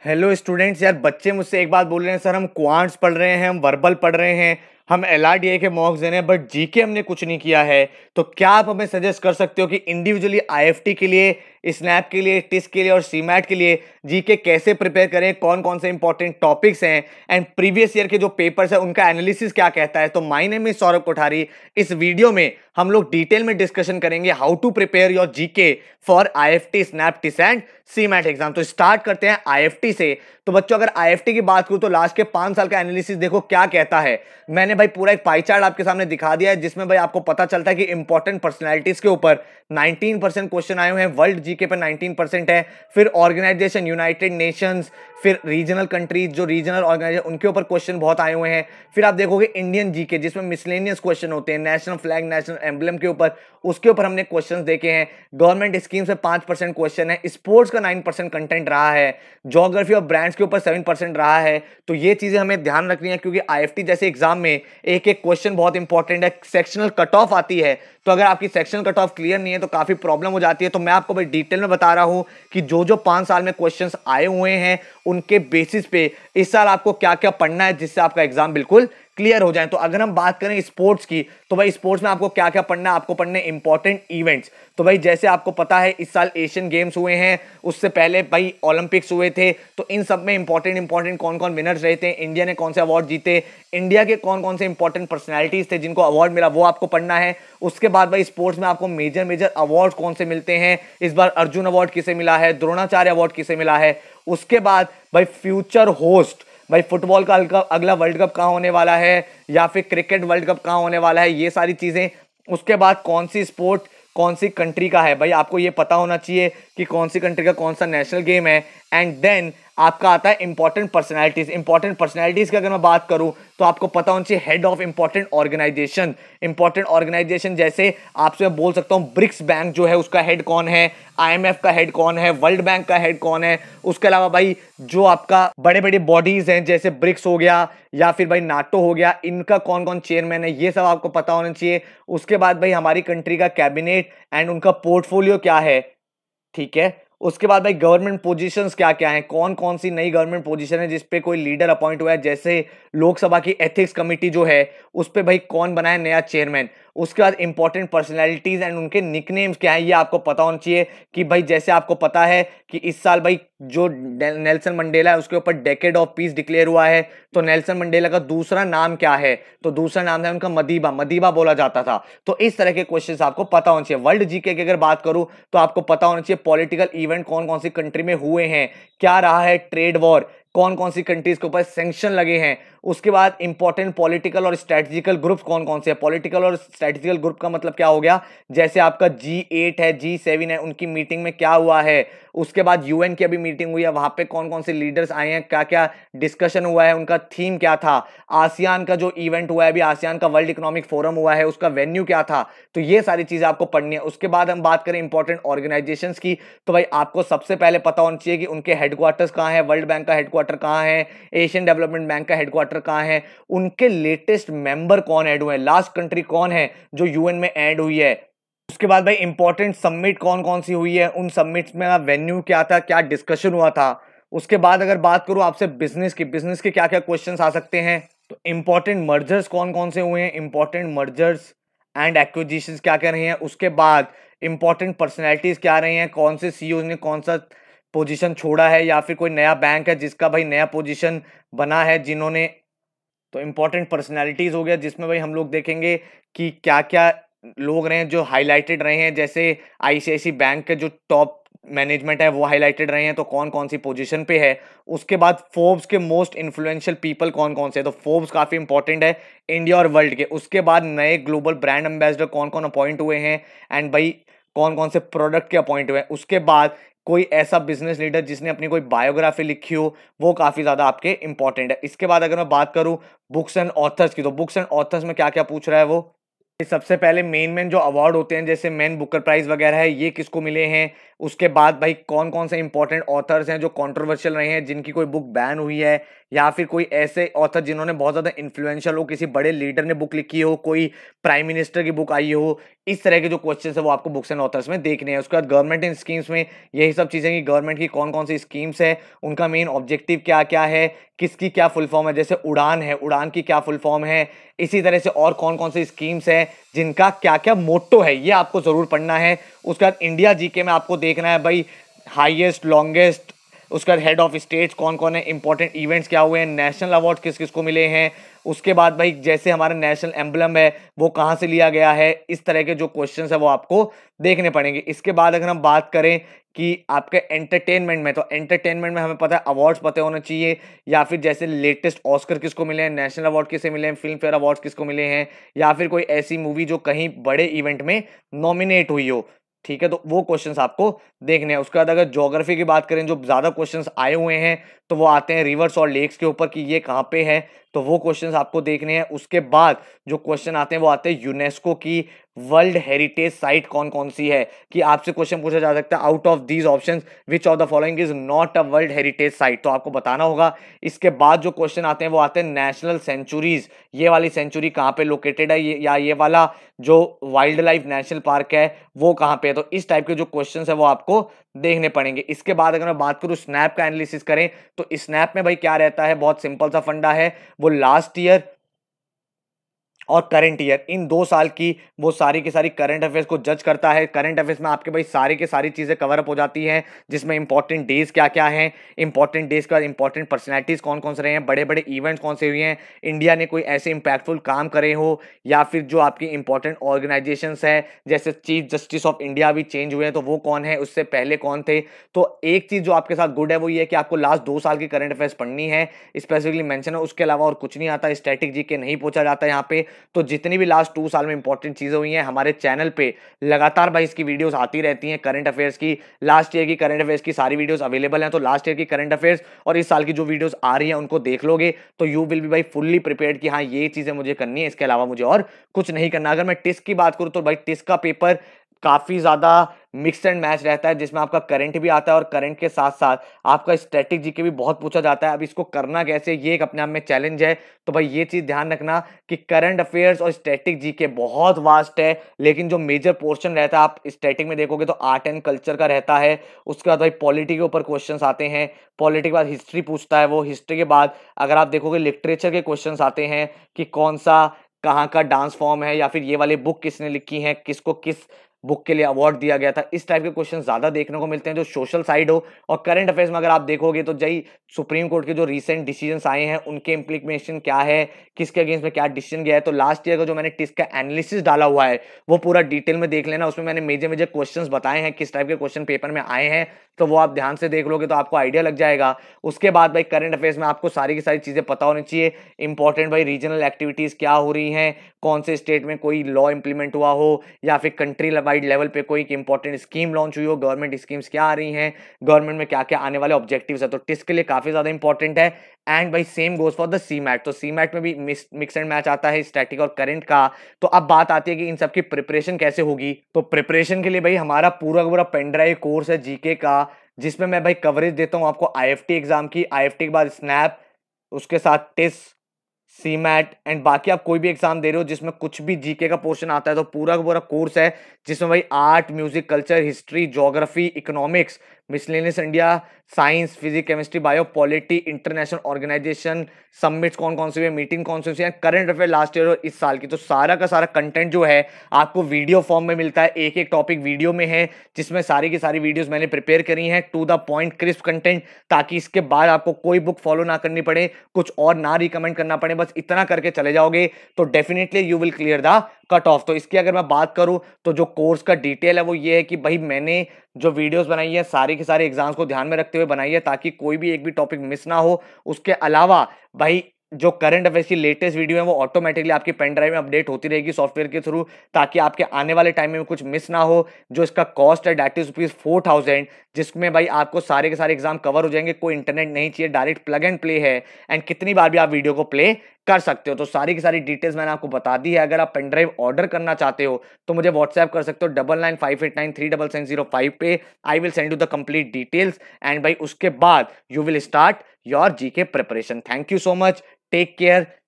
Hello students, यार बच्चे मुझसे एक बात बोल रहे हैं, सर हम क्वांट्स पढ़ रहे हैं, हम वर्बल पढ़ रहे हैं, हम एलआरडीए के मॉक्स दे रहे हैं, बट जीके हमने कुछ नहीं किया है। तो क्या आप हमें सजेस्ट कर सकते हो कि इंडिविजुअली आईएफटी के लिए, स्नैप के लिए, टिस के लिए और सीमैट के लिए जीके कैसे प्रिपेयर करें, कौन कौन से इंपॉर्टेंट टॉपिक्स हैं एंड प्रीवियस ईयर के जो पेपर्स है उनका एनालिसिस क्या कहता है। तो my name is Saurabh Kothari. इस वीडियो में हम लोग डिटेल में डिस्कशन करेंगे how to prepare your GK for IFT, SNAP, TISS and CMAT exam. तो स्टार्ट करते हैं आईएफटी से। तो बच्चों, अगर आईएफटी की बात करूं तो लास्ट के 5 साल का एनालिसिस देखो क्या कहता है। मैंने भाई पूरा एक पाई चार्ट आपके सामने दिखा दिया है, जिसमें भाई आपको पता चलता है कि इंपॉर्टेंट पर्सनैलिटीज के ऊपर 19% क्वेश्चन आए हुए हैं, वर्ल्ड जीके पे 19% है, फिर ऑर्गेनाइजेशन, यूनाइटेड नेशंस, फिर रीजनल कंट्रीज, जो रीजनल ऑर्गेनाइजेशन उनके ऊपर क्वेश्चन बहुत आए हुए हैं। फिर आप देखोगे इंडियन जीके जिसमें मिसलेनियस क्वेश्चन होते हैं, नेशनल फ्लैग, नेशनल एम्बलम के ऊपर, उसके ऊपर हमने क्वेश्चन देखे हैं। गवर्नमेंट स्कीम से 5% क्वेश्चन है, स्पोर्ट्स का 9% कंटेंट रहा है, ज्योग्राफी और ब्रांड्स के ऊपर 7% रहा है। तो ये चीजें हमें ध्यान रखनी है, क्योंकि आईएफटी जैसे एग्जाम में एक एक क्वेश्चन बहुत इंपॉर्टेंट है। सेक्शनल कट ऑफ आती है, तो अगर आपकी सेक्शनल कट ऑफ क्लियर नहीं है तो काफी प्रॉब्लम हो जाती है। तो मैं आपको भाई डिटेल में बता रहा हूं कि जो जो 5 साल में क्वेश्चंस आए हुए हैं उनके बेसिस पे इस साल आपको क्या क्या पढ़ना है, जिससे आपका एग्जाम बिल्कुल क्लियर हो जाए। तो अगर हम बात करें स्पोर्ट्स की, तो भाई स्पोर्ट्स में आपको क्या क्या पढ़ना है, आपको पढ़ने इंपॉर्टेंट इवेंट्स। तो भाई जैसे आपको पता है इस साल एशियन गेम्स हुए हैं, उससे पहले भाई ओलंपिक्स हुए थे, तो इन सब में इंपॉर्टेंट कौन कौन विनर्स रहे थे, इंडिया ने कौन से अवार्ड जीते, इंडिया के कौन कौन से इंपॉर्टेंट पर्सनैलिटीज थे जिनको अवार्ड मिला, वो आपको पढ़ना है। उसके बाद भाई स्पोर्ट्स में आपको मेजर मेजर अवार्ड कौन से मिलते हैं, इस बार अर्जुन अवार्ड किसे मिला है, द्रोणाचार्य अवार्ड किसे मिला है। उसके बाद भाई फ्यूचर होस्ट, भाई फुटबॉल का अगला वर्ल्ड कप कहाँ होने वाला है, या फिर क्रिकेट वर्ल्ड कप कहाँ होने वाला है, ये सारी चीजें। उसके बाद कौन सी स्पोर्ट कौन सी कंट्री का है, भाई आपको ये पता होना चाहिए कि कौन सी कंट्री का कौन सा नेशनल गेम है। एंड देन आपका आता है इंपॉर्टेंट पर्सनैलिटीज की अगर मैं बात करूं तो आपको पता होना चाहिए हेड ऑफ इंपॉर्टेंट ऑर्गेनाइजेशन जैसे आपसे मैं बोल सकता हूं ब्रिक्स बैंक जो है उसका हेड कौन है, आईएमएफ का हेड कौन है, वर्ल्ड बैंक का हेड कौन है। उसके अलावा भाई जो आपका बड़े बड़े बॉडीज हैं जैसे ब्रिक्स हो गया या फिर भाई नाटो हो गया, इनका कौन कौन चेयरमैन है, ये सब आपको पता होना चाहिए। उसके बाद भाई हमारी कंट्री का कैबिनेट एंड उनका पोर्टफोलियो क्या है, ठीक है। उसके बाद भाई गवर्नमेंट पोजीशंस क्या क्या हैं, कौन कौन सी नई गवर्नमेंट पोजीशन है जिसपे कोई लीडर अपॉइंट हुआ है, जैसे लोकसभा की एथिक्स कमेटी जो है उस पे भाई कौन बना है नया चेयरमैन। उसके बाद इंपॉर्टेंट पर्सनैलिटीज एंड उनके निकनेम्स क्या है, ये आपको पता होना चाहिए कि भाई जैसे आपको पता है कि इस साल भाई जो नेल्सन मंडेला है उसके ऊपर डेकेड ऑफ पीस डिक्लेयर हुआ है, तो नेल्सन मंडेला का दूसरा नाम क्या है, तो दूसरा नाम है उनका मदीबा बोला जाता था। तो इस तरह के क्वेश्चंस आपको पता होना चाहिए। वर्ल्ड जीके की अगर बात करूं तो आपको पता होना चाहिए पॉलिटिकल इवेंट कौन कौन सी कंट्री में हुए हैं, क्या रहा है ट्रेड वॉर, कौन कौन सी कंट्रीज के ऊपर सैंक्शन लगे हैं। उसके बाद इंपॉर्टेंट पॉलिटिकल और स्ट्रेटेजिकल ग्रुप्स कौन कौन से हैं। पॉलिटिकल और स्ट्रेटेजिकल ग्रुप का मतलब क्या हो गया, जैसे आपका G8 है, G7 है, उनकी मीटिंग में क्या हुआ है। उसके बाद यूएन की अभी मीटिंग हुई है, वहां पे कौन कौन से लीडर्स आए हैं, क्या क्या डिस्कशन हुआ है, उनका थीम क्या था। आसियान का जो इवेंट हुआ है अभी, आसियान का वर्ल्ड इकोनॉमिक फोरम हुआ है, उसका वेन्यू क्या था। तो ये सारी चीजें आपको पढ़नी है। उसके बाद हम बात करें इंपॉर्टेंट ऑर्गेनाइजेशंस की, तो भाई आपको सबसे पहले पता होना चाहिए कि उनके हेडक्वार्टर्स कहाँ है, वर्ल्ड बैंक का हेडक्वार्टर कहाँ है, एशियन डेवलपमेंट बैंक का हेडक्वार्टर कहाँ है, उनके लेटेस्ट मेंबर कौन ऐड हुए हैं, लास्ट कंट्री कौन है जो यूएन में ऐड हुई है। उसके बाद भाई इंपॉर्टेंट समिट कौन कौन सी हुई है, उन समिट्स में वेन्यू क्या था, क्या डिस्कशन हुआ था। उसके बाद अगर बात करूं आपसे बिजनेस के क्या क्या क्वेश्चंस आ सकते हैं, तो इंपॉर्टेंट मर्जर्स कौन कौन से हुए हैं, इंपॉर्टेंट मर्जर्स एंड एक्विजिशंस क्या क्या रही हैं। उसके बाद इंपॉर्टेंट पर्सनैलिटीज क्या रही हैं, कौन से सीईओ ने कौन सा पोजीशन छोड़ा है, या फिर कोई नया बैंक है जिसका भाई नया पोजीशन बना है जिन्होंने। तो इंपॉर्टेंट पर्सनैलिटीज हो गया, जिसमें भाई हम लोग देखेंगे कि क्या क्या लोग रहे हैं जो हाईलाइटेड रहे हैं, जैसे आईसीआईसी बैंक के जो टॉप मैनेजमेंट है वो हाईलाइटेड रहे हैं, तो कौन कौन सी पोजीशन पे है। उसके बाद फोर्ब्स के मोस्ट इन्फ्लुएंशियल पीपल कौन कौन से, तो फोर्ब्स काफी इंपॉर्टेंट है इंडिया और वर्ल्ड के। उसके बाद नए ग्लोबल ब्रांड एम्बेसडर कौन कौन अपॉइंट हुए हैं, एंड भाई कौन कौन से प्रोडक्ट के अपॉइंट हुए हैं। उसके बाद कोई ऐसा बिजनेस लीडर जिसने अपनी कोई बायोग्राफी लिखी हो, वो काफी ज्यादा आपके इंपॉर्टेंट है। इसके बाद अगर मैं बात करूं बुक्स एंड ऑथर्स की, तो बुक्स एंड ऑथर्स में क्या क्या पूछ रहा है वो, सबसे पहले मेन जो अवार्ड होते हैं जैसे मैन बुकर प्राइज वगैरह है, ये किसको मिले हैं। उसके बाद भाई कौन कौन से इंपॉर्टेंट ऑथर्स हैं जो कंट्रोवर्शियल रहे हैं, जिनकी कोई बुक बैन हुई है, या फिर कोई ऐसे ऑथर जिन्होंने बहुत ज्यादा इन्फ्लुएंशियल हो, किसी बड़े लीडर ने बुक लिखी हो, कोई प्राइम मिनिस्टर की बुक आई हो। इस तरह के जो क्वेश्चन है वो आपको बुक्स एंड ऑथर्स में देखने हैं। उसके बाद गवर्नमेंट इन स्कीम्स में यही सब चीजें कि गवर्नमेंट की कौन कौन सी स्कीम्स है, उनका मेन ऑब्जेक्टिव क्या क्या है, किसकी क्या फुल फॉर्म है। जैसे उड़ान है, उड़ान की क्या फुल फॉर्म है। इसी तरह से और कौन कौन सी स्कीम्स है जिनका क्या क्या मोटो है, ये आपको जरूर पढ़ना है। उसके बाद इंडिया जीके में आपको देखना है भाई हाईएस्ट लॉन्गेस्ट, उसका हेड ऑफ स्टेट्स कौन कौन है, इंपॉर्टेंट इवेंट्स क्या हुए हैं, नेशनल अवार्ड किस किस को मिले हैं। उसके बाद भाई जैसे हमारा नेशनल एम्बलम है वो कहाँ से लिया गया है। इस तरह के जो क्वेश्चंस है वो आपको देखने पड़ेंगे। इसके बाद अगर हम बात करें कि आपके एंटरटेनमेंट में, तो एंटरटेनमेंट में हमें पता है अवार्ड्स पता होने चाहिए, या फिर जैसे लेटेस्ट ऑस्कर किसको मिले हैं, नेशनल अवार्ड किसे मिले हैं, फिल्म फेयर अवार्ड्स किसको मिले हैं, या फिर कोई ऐसी मूवी जो कहीं बड़े इवेंट में नॉमिनेट हुई हो। ठीक है, तो वो क्वेश्चंस आपको देखने हैं। उसके बाद अगर ज्योग्राफी की बात करें, जो ज्यादा क्वेश्चंस आए हुए हैं तो वो आते हैं रिवर्स और लेक्स के ऊपर कि ये कहाँ पे है, तो वो क्वेश्चंस आपको देखने हैं। उसके बाद जो क्वेश्चन आते हैं वो आते हैं यूनेस्को की वर्ल्ड हेरिटेज साइट कौन कौन सी है, कि आपसे क्वेश्चन पूछा जा सकता है out of these options which of the following is not a world heritage site, तो आपको बताना होगा। इसके बाद जो क्वेश्चन आते हैं वो आते हैं नेशनल सेंचुरीज, ये वाली सेंचुरी कहाँ पे लोकेटेड है, या ये वाला जो वाइल्ड लाइफ नेशनल पार्क है वो कहाँ पे है। तो इस टाइप के जो क्वेश्चन है वो आपको देखने पड़ेंगे। इसके बाद अगर मैं बात करूं स्नैप का एनालिसिस करें, तो स्नैप में भाई क्या रहता है, बहुत सिंपल सा फंडा है, वो लास्ट ईयर और करंट ईयर इन 2 साल की वो सारी की सारी करंट अफेयर्स को जज करता है। करंट अफेयर्स में आपके भाई सारी की सारी चीजें कवर अप हो जाती हैं, जिसमें इंपॉर्टेंट डेज क्या क्या हैं, इंपॉर्टेंट डेज का इंपॉर्टेंट पर्सनैलिटीज कौन कौन से रहे हैं, बड़े बड़े इवेंट्स कौन से हुए हैं, इंडिया ने कोई ऐसे इंपैक्टफुल काम करे हो, या फिर जो आपकी इंपॉर्टेंट ऑर्गेनाइजेशंस है जैसे चीफ जस्टिस ऑफ इंडिया भी चेंज हुए हैं तो वो कौन है, उससे पहले कौन थे। तो एक चीज जो आपके साथ गुड है वो ये है कि आपको लास्ट 2 साल की करंट अफेयर्स पढ़नी है, स्पेसिफिकली मेंशन है, उसके अलावा और कुछ नहीं आता। स्टैटिक जीके नहीं पूछा जाता यहाँ पे। तो जितनी भी लास्ट 2 साल में इंपॉर्टेंट चीजें हुई हैं हमारे चैनल पे लगातार भाई इसकी वीडियोस आती रहती हैं। करंट अफेयर्स की, लास्ट ईयर की करंट अफेयर्स की सारी वीडियोस अवेलेबल हैं, तो लास्ट ईयर की करंट अफेयर्स और इस साल की जो वीडियोस आ रही हैं उनको देख लोगे तो यू विल बी भाई फुल्ली प्रिपेयर्ड कि हाँ ये चीजें मुझे करनी है, इसके अलावा मुझे और कुछ नहीं करना। अगर मैं टिस्क की बात करूं तो भाई टिस्क का पेपर काफी ज्यादा मिक्स एंड मैच रहता है, जिसमें आपका करंट भी आता है और करंट के साथ साथ आपका स्टैटिक जीके भी बहुत पूछा जाता है। अब इसको करना कैसे, ये एक अपने आप में चैलेंज है। तो भाई ये चीज ध्यान रखना कि करंट अफेयर्स और स्टैटिक जीके बहुत वास्ट है, लेकिन जो मेजर पोर्शन रहता है आप स्टैटिक में देखोगे तो आर्ट एंड कल्चर का रहता है। उसके बाद भाई पॉलिटी के ऊपर क्वेश्चन आते हैं, पॉलिटी के बाद हिस्ट्री पूछता है वो, हिस्ट्री के बाद अगर आप देखोगे लिटरेचर के क्वेश्चन आते हैं कि कौन सा कहाँ का डांस फॉर्म है, या फिर ये वाली बुक किसने लिखी है, किसको किस बुक के लिए अवार्ड दिया गया था। इस टाइप के क्वेश्चन ज्यादा देखने को मिलते हैं जो सोशल साइड हो। और करंट अफेयर्स में अगर आप देखोगे तो जय सुप्रीम कोर्ट के जो रिसेंट डिसीजंस आए हैं उनके इंप्लीमेंटेशन क्या है, किसके अगेंस्ट में क्या डिसीजन गया है। तो लास्ट ईयर का जो मैंने टिस्क का एनालिसिस डाला हुआ है वो पूरा डिटेल में देख लेना, उसमें मैंने मेजर मेजर क्वेश्चंस बताए हैं, किस टाइप के क्वेश्चन पेपर में आए हैं, तो वो आप ध्यान से देख लोगे तो आपको आइडिया लग जाएगा। उसके बाद भाई करंट अफेयर्स में आपको सारी की सारी चीजें पता होनी चाहिए। इंपॉर्टेंट भाई रीजनल एक्टिविटीज क्या हो रही हैं, कौन से स्टेट में कोई लॉ इंप्लीमेंट हुआ हो, या फिर कंट्री वाइड लेवल पे कोई इंपॉर्टेंट स्कीम लॉन्च हुई हो, गवर्नमेंट स्कीम्स क्या आ रही हैं, गवर्नमेंट में क्या क्या आने वाले ऑब्जेक्टिव्स है। तो टिस्क के लिए काफी ज्यादा इंपॉर्टेंट है। एंड भाई same goes for the C MAT, तो सी मैट में भी मिक्स एंड मैच आता है स्टैटिक और करंट का। तो अब बात आती है कि इन सबकी प्रिपरेशन कैसे होगी। तो प्रिपरेशन के लिए भाई हमारा पूरा पूरा पेन ड्राइव कोर्स है जीके का, जिसमें मैं भाई कवरेज देता हूँ आपको आईएफटी एग्जाम की, आईएफटी के बाद स्नैप, उसके साथ टिस, सी मैट एंड बाकी आप कोई भी एग्जाम दे रहे हो जिसमें कुछ भी जीके का पोर्शन आता है तो पूरा का पूरा कोर्स है, जिसमें भाई art, music, culture, history, geography, economics, miscellaneous India, science, physics, chemistry, bio, polity, international organisation, summits कौन कौन सी हुई, मीटिंग कौन सी हुई, करंट अफेयर लास्ट ईयर और इस साल की, तो सारा का सारा कंटेंट जो है आपको वीडियो फॉर्म में मिलता है। एक एक टॉपिक वीडियो में है, जिसमें सारी की सारी वीडियोस मैंने प्रिपेयर करी हैं to the point, crisp content, ताकि इसके बाद आपको कोई बुक फॉलो ना करनी पड़े, कुछ और ना रिकमेंड करना पड़े, बस इतना करके चले जाओगे तो definitely you will clear the cut off. तो इसकी अगर मैं बात करूं तो जो कोर्स का डिटेल है वो ये है कि भाई मैंने जो वीडियोस बनाई है सारी के सारे एग्जाम्स को ध्यान में रखते हुए बनाई है, ताकि कोई भी एक भी टॉपिक मिस ना हो। उसके अलावा भाई जो करंट अफेयर्स की लेटेस्ट वीडियो है वो ऑटोमेटिकली आपकी पेन ड्राइव में अपडेट होती रहेगी सॉफ्टवेयर के थ्रू, ताकि आपके आने वाले टाइम में कुछ मिस ना हो। जो इसका कॉस्ट है दैट इज ₹4000, जिसमें भाई आपको सारे के सारे एग्जाम कवर हो जाएंगे, कोई इंटरनेट नहीं चाहिए, डायरेक्ट प्लग एंड प्ले है, एंड कितनी बार भी आप वीडियो को प्ले कर सकते हो। तो सारी की सारी डिटेल्स मैंने आपको बता दी है। अगर आप पेन ड्राइव ऑर्डर करना चाहते हो तो मुझे व्हाट्सएप कर सकते हो 9958937705 पे। I will send you the complete details, and भाई उसके बाद you will start your GK preparation. Thank you so much, take care,